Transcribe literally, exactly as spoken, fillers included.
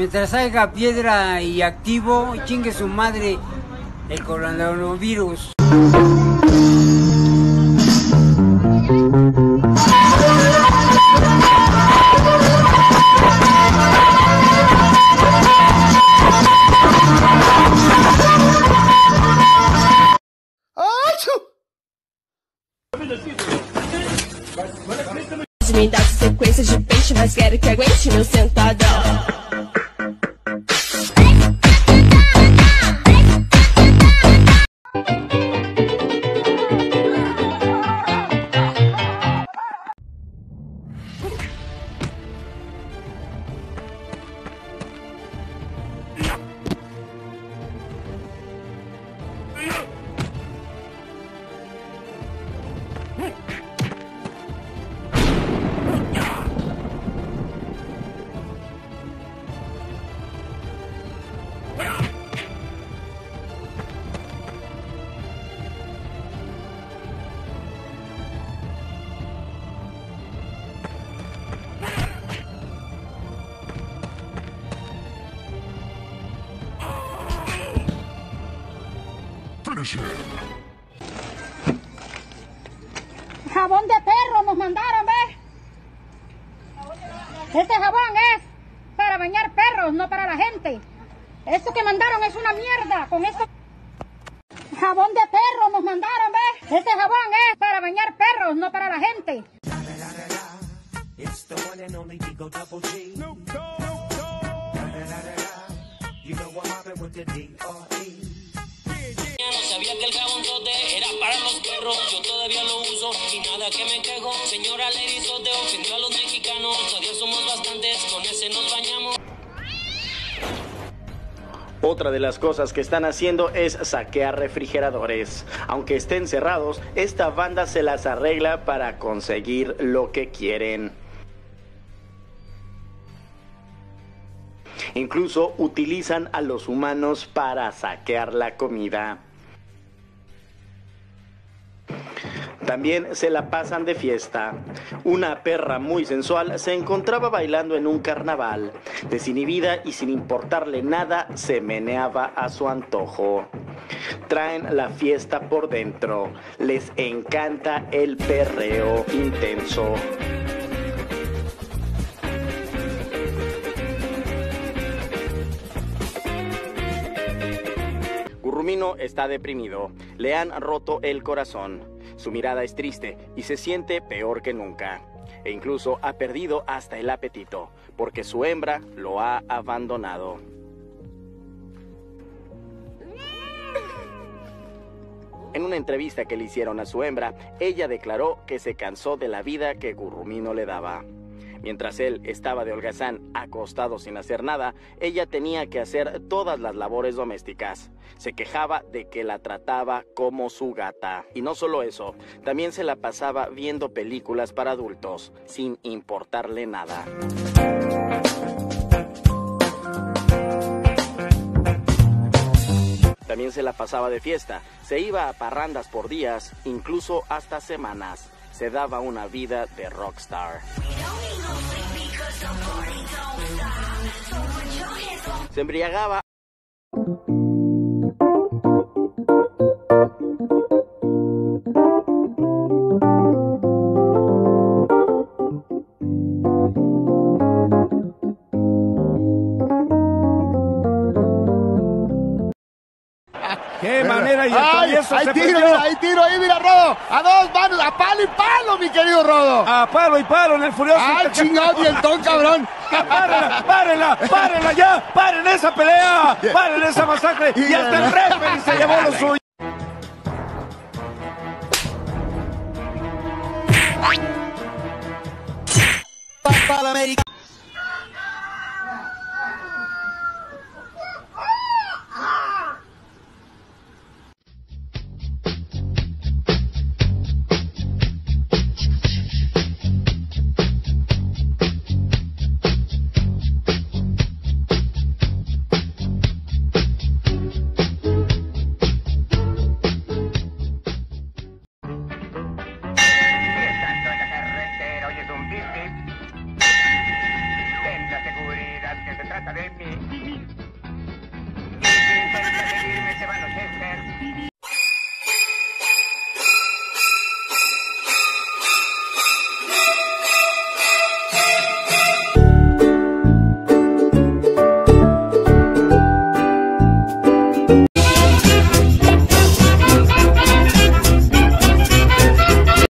Mientras haya piedra y activo, chingue su madre el coronavirus. Me dá sequência de peixe, mas quero que aguente meu sentadão. Jabón de perro nos mandaron, ¿ves? Este jabón es para bañar perros, no para la gente. Esto que mandaron es una mierda. Con esto... Jabón de perro nos mandaron, ¿ves? Este jabón es para bañar perros, no para la gente. No sabía que el jabón sote era para los perros, yo todavía lo uso y nada que me quejo. Señora Lady Sote ofendió a los mexicanos, todavía somos bastantes, con ese nos bañamos. Otra de las cosas que están haciendo es saquear refrigeradores. Aunque estén cerrados, esta banda se las arregla para conseguir lo que quieren. Incluso utilizan a los humanos para saquear la comida. También se la pasan de fiesta. Una perra muy sensual se encontraba bailando en un carnaval. Desinhibida y sin importarle nada, se meneaba a su antojo. Traen la fiesta por dentro. Les encanta el perreo intenso. Gurrumino está deprimido. Le han roto el corazón. Su mirada es triste y se siente peor que nunca. E incluso ha perdido hasta el apetito, porque su hembra lo ha abandonado. En una entrevista que le hicieron a su hembra, ella declaró que se cansó de la vida que Gurrumino le daba. Mientras él estaba de holgazán, acostado sin hacer nada, ella tenía que hacer todas las labores domésticas. Se quejaba de que la trataba como su gata. Y no solo eso, también se la pasaba viendo películas para adultos, sin importarle nada. También se la pasaba de fiesta, se iba a parrandas por días, incluso hasta semanas. Se daba una vida de rockstar. Se embriagaba. ¡Qué manera! Y ¡Ay! ¡Hay tiro, mira! ¡Hay tiro ahí, mira, Rodo! ¡A dos manos! ¡A palo y palo, mi querido Rodo! ¡A palo y palo en el furioso! ¡Ay, chingado, dientón, cabrón! ¡Párenla! ¡Párenla! ¡Párenla ya! ¡Paren esa pelea! ¡Paren esa masacre! ¡Y hasta el referee se llevó lo suyo! Para América. Academy. Si intenta seguirme, se van los Chester.